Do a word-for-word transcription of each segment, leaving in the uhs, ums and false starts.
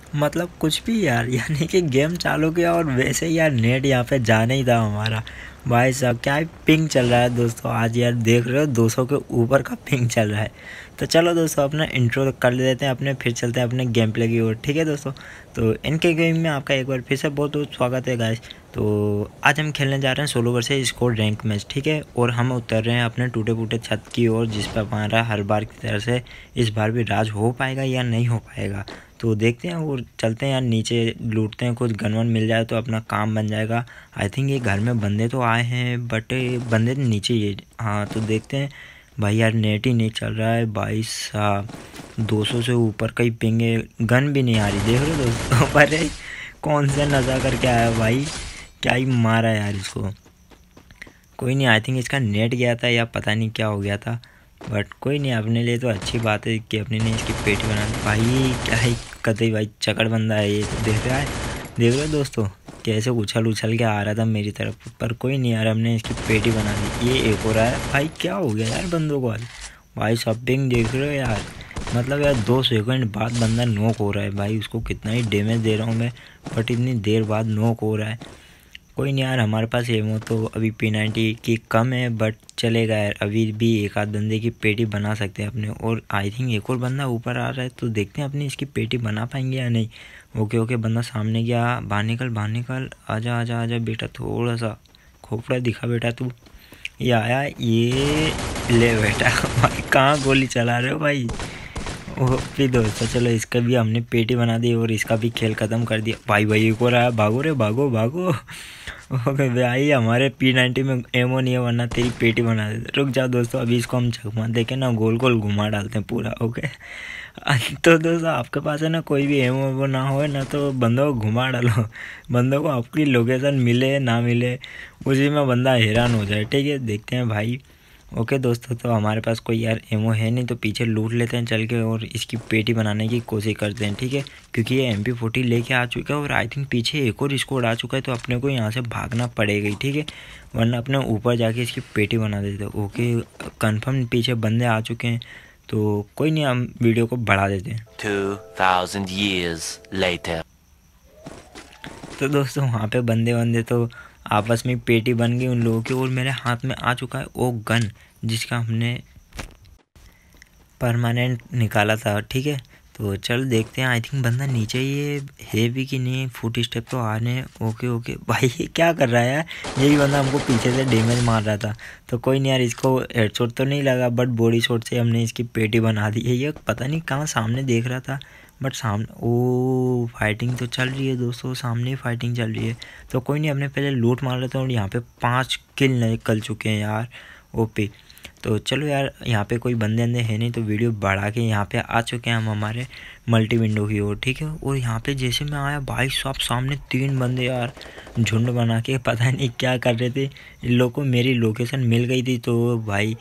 मतलब कुछ भी यार, यानी कि गेम चालू किया और वैसे ही यार नेट यहाँ पे जाना ही था हमारा। भाई साहब क्या ही पिंग चल रहा है दोस्तों आज, यार देख रहे हो दो सौ के ऊपर का पिंग चल रहा है। तो चलो दोस्तों अपना इंट्रो कर देते हैं अपने, फिर चलते हैं अपने गेम प्ले की ओर, ठीक है दोस्तों। तो इनके गेम में आपका एक बार फिर से बहुत बहुत स्वागत है गाइस। तो आज हम खेलने जा रहे हैं solo versus squad rank match, ठीक है। और हम उतर रहे हैं अपने टूटे फूटे छत की ओर, जिस पर हमारा हर बार की तरह से इस बार भी राज हो पाएगा या नहीं हो पाएगा। तो देखते हैं और चलते हैं यार नीचे, लूटते हैं, कुछ गन वन मिल जाए तो अपना काम बन जाएगा। आई थिंक ये घर में बंदे तो आए हैं बट बंदे नीचे ही, हाँ तो देखते हैं। भाई यार नेट ही नहीं चल रहा है भाई साहब, दो सौ से ऊपर का ही पिंग है, गन भी नहीं आ रही, देख रहे हो दोस्तों। पर कौन सा नशा करके आया भाई, क्या ही मारा यार इसको। कोई नहीं, आई थिंक इसका नेट गया था या पता नहीं क्या हो गया था, बट कोई नहीं, अपने लिए तो अच्छी बात है कि अपने ने इसकी पेटी बना दी। भाई क्या ही कतई भाई चकड़ बंदा है ये, तो देख रहा है, देख रहे हो दोस्तों कैसे उछल उछल के आ रहा था मेरी तरफ। पर कोई नहीं यार, हमने इसकी पेटी बना दी। ये एक हो रहा है भाई, क्या हो गया यार बंदों को आज। भाई शॉपिंग देख रहे हो यार, मतलब यार दो सेकंड बाद बंदा नॉक हो रहा है भाई, उसको कितना ही डैमेज दे रहा हूँ मैं, बट इतनी देर बाद नॉक हो रहा है। कोई नहीं यार, हमारे पास एमो तो अभी पी नाइन्टी की कम है, बट चलेगा यार, अभी भी एक आध बंदे की पेटी बना सकते हैं अपने। और आई थिंक एक और बंदा ऊपर आ रहा है, तो देखते हैं अपनी इसकी पेटी बना पाएंगे या नहीं। ओके ओके, बंदा सामने गया, बाहर निकल बाहर निकल, आजा आजा आजा बेटा, थोड़ा सा खोपड़ा दिखा बेटा तू। ये आया, ये ले बेटा। भाई कहाँ गोली चला रहे हो भाई। ओके दोस्तों चलो, इसका भी हमने पेटी बना दी और इसका भी खेल ख़त्म कर दिया। भाई भाई एक और आया, भागो रे भागो भागो। ओके भाई, हमारे पी नाइन्टी में एमो नहीं है, वरना तेरी पेटी बना देते। रुक जाओ दोस्तों, अभी इसको हम चकमा देके ना गोल गोल घुमा डालते हैं पूरा। ओके तो दोस्तों आपके पास है ना कोई भी एमो वो ना हो ना, तो बंदों को घुमा डालो, बंदों को आपकी लोकेशन मिले ना मिले उसी में बंदा हैरान हो जाए, ठीक है। देखते हैं भाई। ओके दोस्तों, तो हमारे पास कोई यार एमो है नहीं, तो पीछे लूट लेते हैं चल के और इसकी पेटी बनाने की कोशिश करते हैं, ठीक है। क्योंकि ये एम पी फोर्टी लेके आ चुका है और आई थिंक पीछे एक और स्क्वाड आ चुका है, तो अपने को यहाँ से भागना पड़ेगा ही, ठीक है, वरना अपने ऊपर जाके इसकी पेटी बना देते हैं। ओके कंफर्म पीछे बंदे आ चुके हैं, तो कोई नहीं, हम वीडियो को बढ़ा देते हैं। two thousand years later. तो दोस्तों वहाँ पे बंदे बंदे तो आपस में पेटी बन गई उन लोगों की, और मेरे हाथ में आ चुका है वो गन जिसका हमने परमानेंट निकाला था, ठीक है। तो चल देखते हैं, आई थिंक बंदा नीचे ही है भी कि नहीं, फुट स्टेप तो आ रहे हैं। ओके ओके भाई ये क्या कर रहा है यार, यही बंदा हमको पीछे से डैमेज मार रहा था। तो कोई नहीं यार, इसको हेडशॉट तो नहीं लगा, बट बॉडी शॉट से हमने इसकी पेटी बना दी है। ये पता नहीं कहाँ सामने देख रहा था, बट सामने ओ फाइटिंग तो चल रही है दोस्तों, सामने ही फाइटिंग चल रही है। तो कोई नहीं, अपने पहले लूट मार लेते हैं, और यहाँ पे पाँच किल निकल चुके हैं यार, ओपी। तो चलो यार, यहाँ पे कोई बंदे अंदे है नहीं, तो वीडियो बढ़ा के यहाँ पे आ चुके हैं हम हमारे मल्टी विंडो की ओर, ठीक है। और यहाँ पे जैसे मैं आया भाई साहब, सामने तीन बंदे यार झुंड बना के पता नहीं क्या कर रहे थे। इन लोगों को मेरी लोकेशन मिल गई थी, तो भाई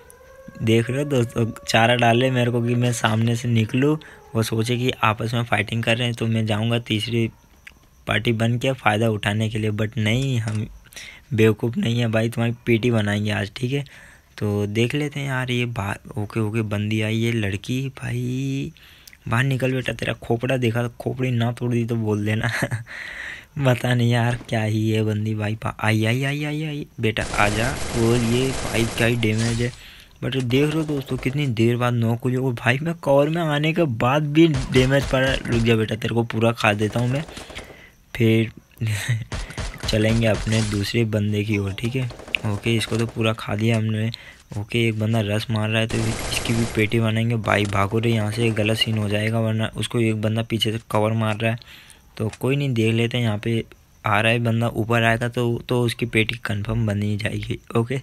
देख रहे हो दोस्तों, चारा डाले मेरे को कि मैं सामने से निकलूँ। वो सोचे कि आपस में फाइटिंग कर रहे हैं, तो मैं जाऊँगा तीसरी पार्टी बन के फ़ायदा उठाने के लिए, बट नहीं, हम बेवकूफ़ नहीं है भाई, तुम्हारी पेटी बनाएंगे आज, ठीक है। तो देख लेते हैं यार, ये बाहर ओके ओके बंदी आई, ये लड़की, भाई बाहर निकल बेटा, तेरा खोपड़ा देखा, खोपड़ी ना तोड़ दी तो बोल देना। पता नहीं यार क्या ही है बंदी, भाई आई आई आई आई आई बेटा आजा। और ये भाई क्या ही डैमेज है, बट देख रहे हो दोस्तों कितनी देर बाद नॉक हुई, और भाई मैं कवर में आने के बाद भी डैमेज पड़ा। रुक जा बेटा, तेरे को पूरा खा देता हूँ मैं, फिर चलेंगे अपने दूसरे बंदे की ओर, ठीक है। ओके इसको तो पूरा खा दिया हमने। ओके एक बंदा रस मार रहा है, तो इसकी भी पेटी बनाएंगे। भाई भागो रे यहाँ से, गलत सीन हो जाएगा, वरना उसको एक बंदा पीछे से कवर मार रहा है। तो कोई नहीं, देख लेते हैं, यहाँ पे आ रहा है बंदा, ऊपर आएगा तो तो उसकी पेटी कंफर्म बन ही जाएगी। ओके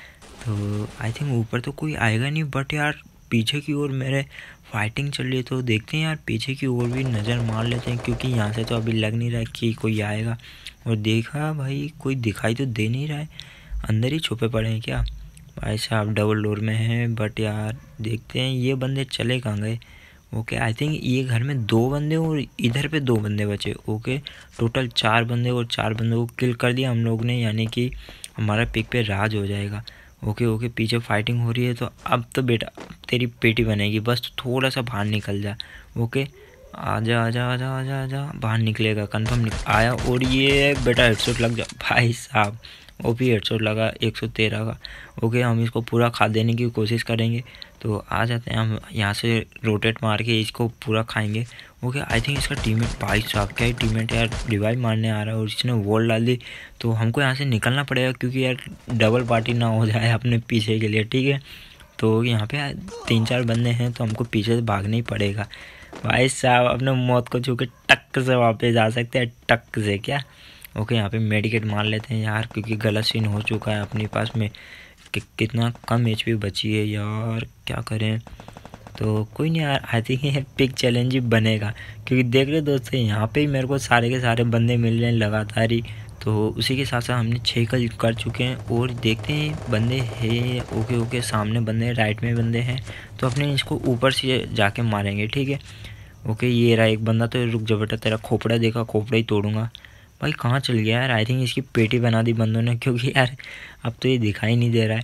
तो आई थिंक ऊपर तो कोई आएगा नहीं, बट यार पीछे की ओर मेरे फाइटिंग चल रही है, तो देखते हैं यार पीछे की ओर भी नज़र मार लेते हैं, क्योंकि यहाँ से तो अभी लग नहीं रहा है कि कोई आएगा। और देखा भाई कोई दिखाई तो दे नहीं रहा है, अंदर ही छुपे पड़े हैं क्या। भाई साहब डबल डोर में है, बट यार देखते हैं ये बंदे चले कहाँ गए। ओके आई थिंक ये घर में दो बंदे और इधर पे दो बंदे बचे। ओके टोटल चार बंदे, और चार बंदों को किल कर दिया हम लोग ने, यानी कि हमारा पिक पे राज हो जाएगा। ओके ओके पीछे फाइटिंग हो रही है, तो अब तो बेटा तेरी पेटी बनेगी, बस थोड़ा सा बाहर निकल जा। ओके आजा आजा आजा आजा आजा बाहर निकलेगा कंफर्म निकल आया। और ये बेटा हेडशॉट लग जा भाई साहब, ओपी हेडशॉट लगा एक सौ तेरह का। ओके हम इसको पूरा खा देने की कोशिश करेंगे। तो आ जाते हैं हम यहाँ से रोटेट मार के इसको पूरा खाएंगे। ओके आई थिंक इसका टीममेट भाई साहब क्या ही टीममेट यार रिवाइव मारने आ रहा है और इसने वॉल डाल दी। तो हमको यहाँ से निकलना पड़ेगा क्योंकि यार डबल पार्टी ना हो जाए अपने पीछे के लिए, ठीक है। तो यहाँ पे तीन चार बंदे हैं तो हमको पीछे से भागना ही पड़ेगा भाई साहब। अपने मौत को छू के टक से वापस जा सकते हैं, टक से क्या। ओके यहाँ पे मेडिकेट मार लेते हैं यार क्योंकि गलत सीन हो चुका है अपने पास में कि कितना कम एचपी बची है यार, क्या करें। तो कोई नहीं यार, आई थिंक ये पिक चैलेंज ही बनेगा क्योंकि देख रहे दोस्तों यहाँ पे ही मेरे को सारे के सारे बंदे मिल रहे हैं लगातार ही। तो उसी के साथ साथ हमने छः कल कर चुके हैं और देखते हैं बंदे हैं। ओके ओके सामने बंदे हैं, राइट में बंदे हैं, तो अपने इसको ऊपर से जाके मारेंगे, ठीक है। ओके ये रहा एक बंदा। तो रुक जा बेटा, तेरा खोपड़ा देखा, खोपड़ा ही तोड़ूंगा। भाई कहाँ चल गया यार, आई थिंक इसकी पेटी बना दी बंदों ने क्योंकि यार अब तो ये दिखाई नहीं दे रहा है।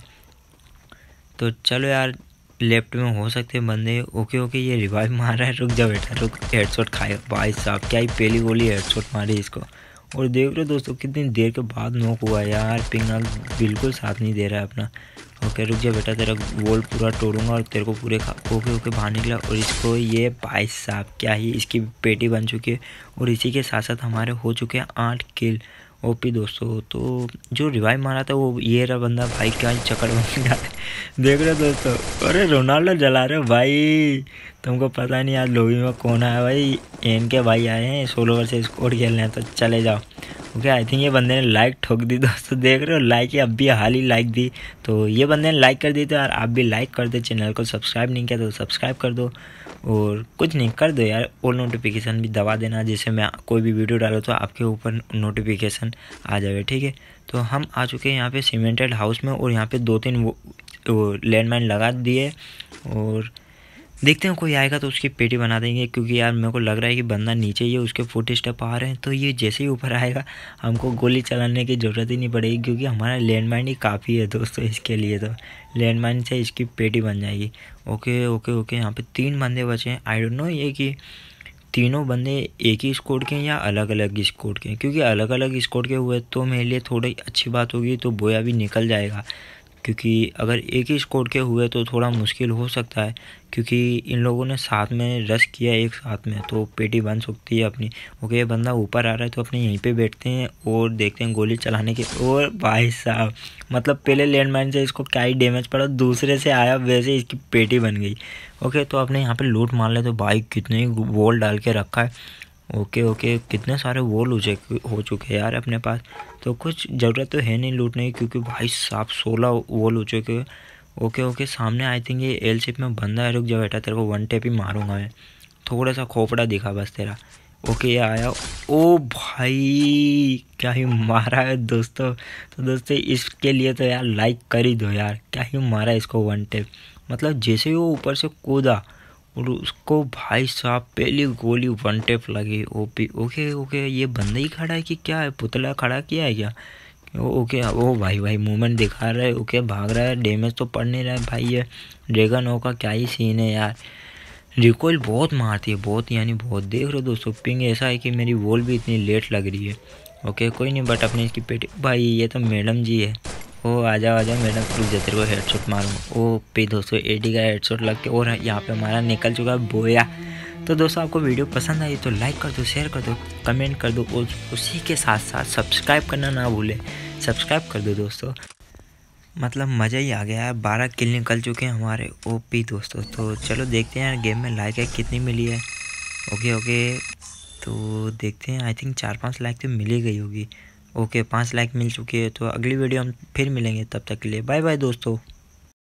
तो चलो यार लेफ्ट में हो सकते हैं बंदे। ओके ओके ये रिवाइव मार रहा है, रुक जा बेटा रुक, हेडशॉट खाएगा भाई साहब, क्या ही पहली गोली हेडशॉट मारी इसको। और देख रहे हो दोस्तों कितनी देर के बाद नॉक हुआ यार, पिंगल बिल्कुल साथ नहीं दे रहा है अपना। ओके रुक जा बेटा, तेरा वॉल पूरा तोड़ूंगा और तेरे को पूरे खा। ओके ओके बाहर निकला और इसको ये भाई साहब क्या ही इसकी पेटी बन चुकी है। और इसी के साथ साथ हमारे हो चुके हैं आठ किल ओपी दोस्तों। तो जो रिवाइव मारा था वो ये रहा बंदा, भाई क्या ही चक्कर बन रहा है देख रहे हो दोस्तों। अरे रोनाल्डो जला रहे हो भाई, तुमको पता नहीं आज लॉबी में कौन आया भाई, एन के भाई आए हैं सोलो वर्सेस स्क्वाड खेलने हैं, तो चले जाओ। ओके आई थिंक ये बंदे ने लाइक ठोक दी दोस्तों, देख रहे हो लाइक ही अब भी हाल ही लाइक दी। तो ये बंदे ने लाइक कर दी, तो यार आप भी लाइक कर दो, चैनल को सब्सक्राइब नहीं किया तो सब्सक्राइब कर दो और कुछ नहीं कर दो यार, ऑल नोटिफिकेशन भी दबा देना जिससे मैं कोई भी वीडियो डालूँ तो आपके ऊपर नोटिफिकेशन आ जाए, ठीक है। तो हम आ चुके हैं यहाँ पे सीमेंटेड हाउस में और यहाँ पे दो तीन वो, वो लैंडमाइन लगा दिए और देखते हैं कोई आएगा तो उसकी पेटी बना देंगे क्योंकि यार मेरे को लग रहा है कि बंदा नीचे ही है, उसके फुट स्टेप आ रहे हैं। तो ये जैसे ही ऊपर आएगा हमको गोली चलाने की ज़रूरत ही नहीं पड़ेगी क्योंकि हमारा लैंडमाइन ही काफ़ी है दोस्तों इसके लिए। तो लैंडमाइन से इसकी पेटी बन जाएगी। ओके ओके ओके यहाँ पे तीन बंदे बचे हैं। आई डोंट नो ये कि तीनों बंदे एक ही स्क्वाड के हैं या अलग अलग स्क्वाड के हैं, क्योंकि अलग अलग स्क्वाड के हुए तो मेरे लिए थोड़ी अच्छी बात होगी, तो बोया भी निकल जाएगा। क्योंकि अगर एक ही स्क्वाड के हुए तो थोड़ा मुश्किल हो सकता है क्योंकि इन लोगों ने साथ में रश किया एक साथ में, तो पेटी बन सकती है अपनी। ओके ये बंदा ऊपर आ रहा है तो अपने यहीं पे बैठते हैं और देखते हैं गोली चलाने के। और भाई साहब मतलब पहले लैंडमाइन से इसको क्या ही डैमेज पड़ा, दूसरे से आया वैसे इसकी पेटी बन गई। ओके तो अपने यहाँ पे लूट मार ले। तो भाई कितने ही वॉल डाल के रखा है। ओके ओके कितने सारे वॉल हो चुके हो चुके हैं यार अपने पास, तो कुछ ज़रूरत तो है नहीं लूटने की क्योंकि भाई साहब सोलह वॉल हो चुके हैं। ओके ओके सामने आई थिंक ये एल शेप में बंदा है, रुक जा बेटा तेरे को वन टेप ही मारूंगा मैं, थोड़ा सा खोपड़ा दिखा बस तेरा। ओके ये आया, ओ भाई क्या ही मारा है दोस्तों। तो दोस्तों इसके लिए तो यार लाइक कर ही दो यार, क्या ही मारा इसको वन टेप। मतलब जैसे ही वो ऊपर से कूदा और उसको भाई साहब पहली गोली वन टेप लगी ओपी। ओके ओके ये बंदा ही खड़ा है कि क्या है, पुतला खड़ा किया है क्या। ओके ओ भाई भाई मूवमेंट दिखा रहा है। ओके भाग रहा है, डैमेज तो पड़ नहीं रहा है भाई। ये ड्रैगन ओ का क्या ही सीन है यार, रिकॉइल बहुत मारती है बहुत, यानी बहुत। देख रहे हो दोस्तों पिंग ऐसा है कि मेरी वॉल भी इतनी लेट लग रही है। ओके कोई नहीं बट अपने इसकी पेटी, भाई ये तो मैडम जी है। ओ आ जाओ आ जाओ मैडम, रुक जा तेरे को हेडशॉट मारूंगा। ओ पे दोस्तों एटी का हेडशॉट लग के और यहाँ पे हमारा निकल चुका है बोया। तो दोस्तों आपको वीडियो पसंद आई तो लाइक कर दो, शेयर कर दो, कमेंट कर दो और उसी के साथ साथ सब्सक्राइब करना ना भूलें, सब्सक्राइब कर दो दोस्तों। मतलब मज़ा ही आ गया है, बारह किल निकल चुके हैं हमारे ओपी दोस्तों। तो चलो देखते हैं यार गेम में लाइक है कितनी मिली है। ओके ओके तो देखते हैं, आई थिंक चार पाँच लाइक तो मिल ही गई होगी। ओके पाँच लाइक मिल चुकी है। तो अगली वीडियो हम फिर मिलेंगे, तब तक के लिए बाय बाय दोस्तों।